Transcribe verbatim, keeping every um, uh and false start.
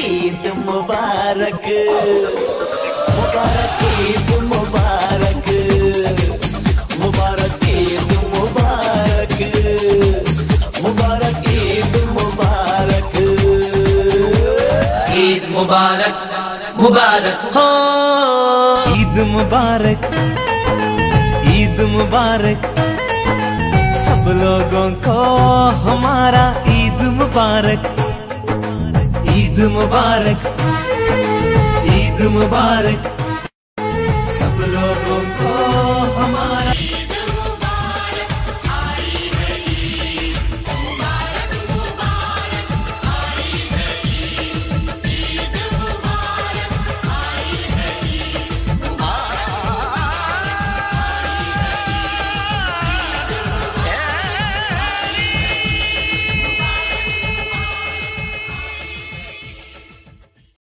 ईद मुबारक, मुबारक ईद मुबारक, मुबारक ईद मुबारक, मुबारक ईद मुबारक, ईद मुबारक मुबारक हो। ईद मुबारक, ईद मुबारक, सब लोगों को हमारा ईद मुबारक, ईद मुबारक, ईद मुबारक।